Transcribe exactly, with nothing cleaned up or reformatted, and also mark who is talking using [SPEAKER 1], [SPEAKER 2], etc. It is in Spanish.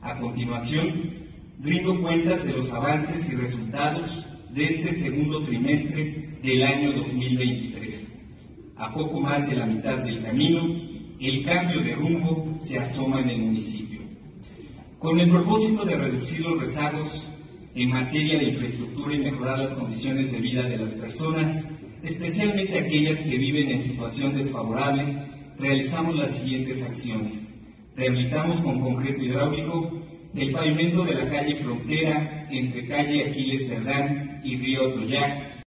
[SPEAKER 1] A continuación, rindo cuentas de los avances y resultados de este segundo trimestre del año dos mil veintitrés. A poco más de la mitad del camino, el cambio de rumbo se asoma en el municipio. Con el propósito de reducir los rezagos en materia de infraestructura y mejorar las condiciones de vida de las personas, especialmente aquellas que viven en situación desfavorable, realizamos las siguientes acciones. Rehabilitamos con concreto hidráulico el pavimento de la calle Frontera entre calle Aquiles Cerdán y río Atoyac,